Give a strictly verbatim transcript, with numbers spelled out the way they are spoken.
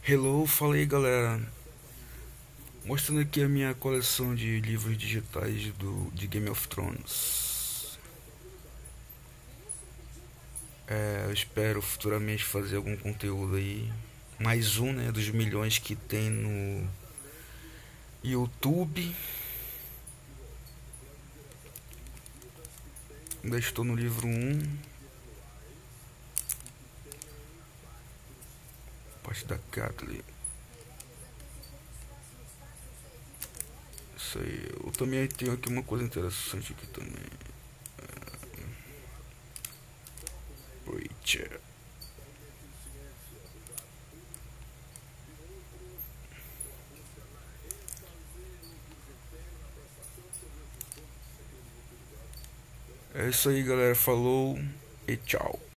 Hello, fala aí galera, mostrando aqui a minha coleção de livros digitais do, de Game of Thrones. É, eu espero futuramente fazer algum conteúdo aí, mais um, né, dos milhões que tem no YouTube. Ainda estou no livro um, parte da Catelyn. Isso aí. Eu também tenho aqui uma coisa interessante aqui também. Preacher. É isso aí, galera. Falou e tchau.